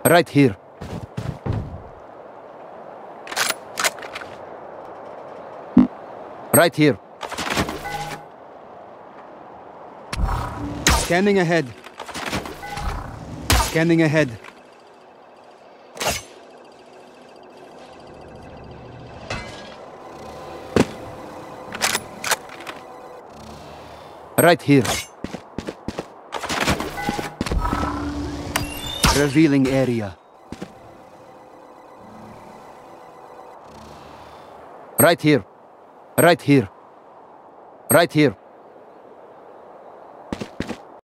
Right here. Right here. Scanning ahead. Scanning ahead. Right here. Revealing area. Right here. Right here. Right here.